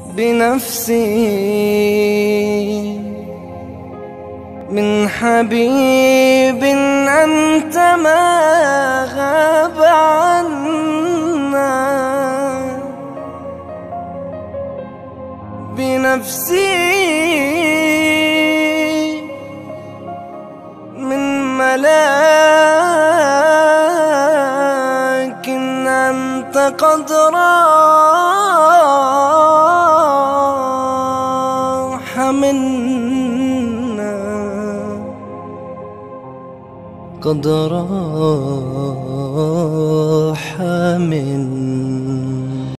بنفسي من حبيب أنت ما غاب عنا. بنفسي من ملاك أنت قد راح منا، قد راح منا.